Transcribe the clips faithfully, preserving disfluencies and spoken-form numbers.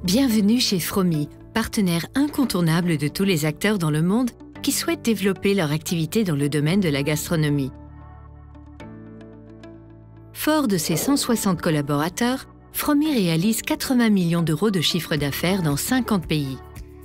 Bienvenue chez Fromy, partenaire incontournable de tous les acteurs dans le monde qui souhaitent développer leur activité dans le domaine de la gastronomie. Fort de ses cent soixante collaborateurs, Fromy réalise quatre-vingts millions d'euros de chiffre d'affaires dans cinquante pays.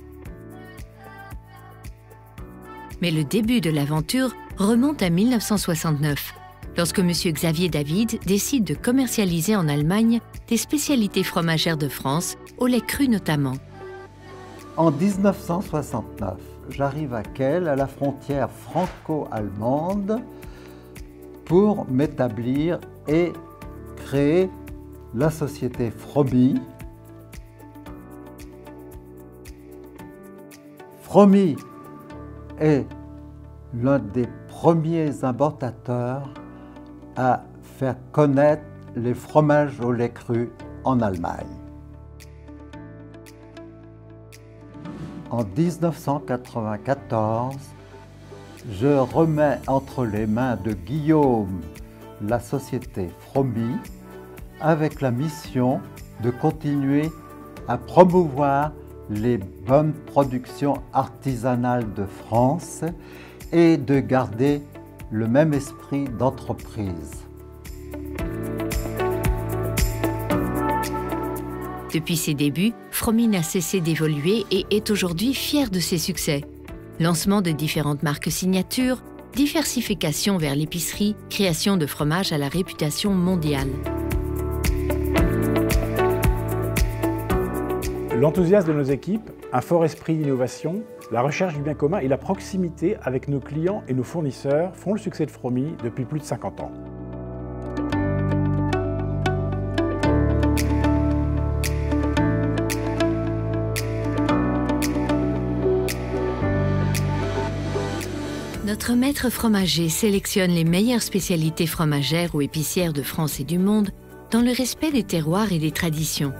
Mais le début de l'aventure remonte à mille neuf cent soixante-neuf, lorsque M. Xavier David décide de commercialiser en Allemagne des spécialités fromagères de France, au lait cru notamment. En mille neuf cent soixante-neuf, j'arrive à Kehl, à la frontière franco-allemande, pour m'établir et créer la société Fromy. Fromy est l'un des premiers importateurs à faire connaître les fromages au lait cru en Allemagne. En mille neuf cent quatre-vingt-quatorze, je remets entre les mains de Guillaume la société Fromy avec la mission de continuer à promouvoir les bonnes productions artisanales de France et de garder le même esprit d'entreprise. Depuis ses débuts, Fromy n'a cessé d'évoluer et est aujourd'hui fier de ses succès. Lancement de différentes marques signatures, diversification vers l'épicerie, création de fromages à la réputation mondiale. L'enthousiasme de nos équipes, un fort esprit d'innovation, la recherche du bien commun et la proximité avec nos clients et nos fournisseurs font le succès de Fromy depuis plus de cinquante ans. Notre maître fromager sélectionne les meilleures spécialités fromagères ou épicières de France et du monde dans le respect des terroirs et des traditions.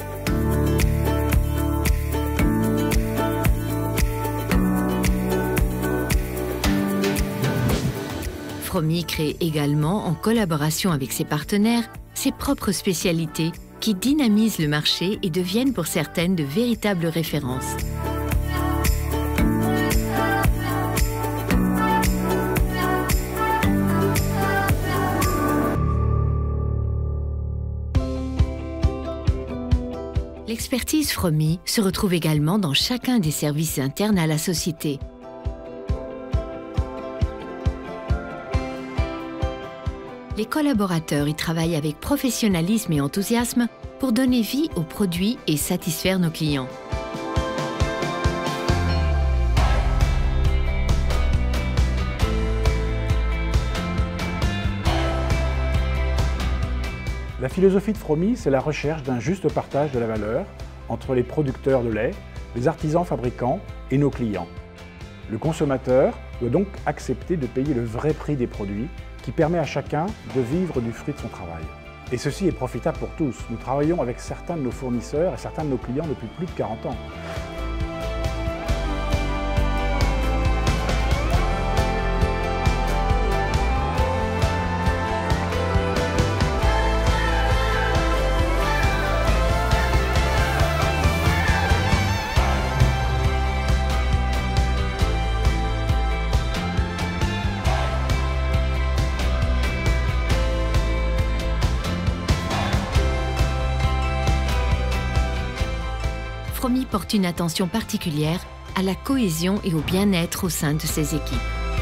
Fromy crée également, en collaboration avec ses partenaires, ses propres spécialités qui dynamisent le marché et deviennent pour certaines de véritables références. L'expertise Fromy se retrouve également dans chacun des services internes à la société. Les collaborateurs y travaillent avec professionnalisme et enthousiasme pour donner vie aux produits et satisfaire nos clients. La philosophie de Fromy, c'est la recherche d'un juste partage de la valeur entre les producteurs de lait, les artisans fabricants et nos clients. Le consommateur doit donc accepter de payer le vrai prix des produits qui permet à chacun de vivre du fruit de son travail. Et ceci est profitable pour tous. Nous travaillons avec certains de nos fournisseurs et certains de nos clients depuis plus de quarante ans. Fromy porte une attention particulière à la cohésion et au bien-être au sein de ses équipes.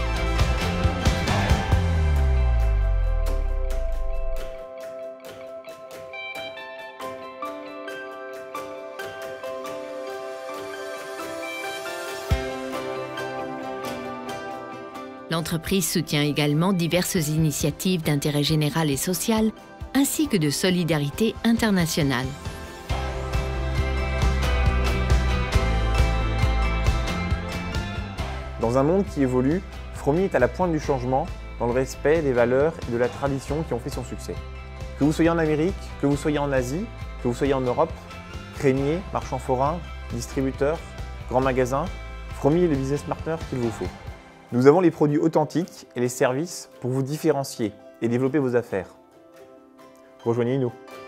L'entreprise soutient également diverses initiatives d'intérêt général et social, ainsi que de solidarité internationale. Dans un monde qui évolue, Fromy est à la pointe du changement dans le respect des valeurs et de la tradition qui ont fait son succès. Que vous soyez en Amérique, que vous soyez en Asie, que vous soyez en Europe, crémier, marchand forain, distributeur, grand magasin, Fromy est le business partner qu'il vous faut. Nous avons les produits authentiques et les services pour vous différencier et développer vos affaires. Rejoignez-nous.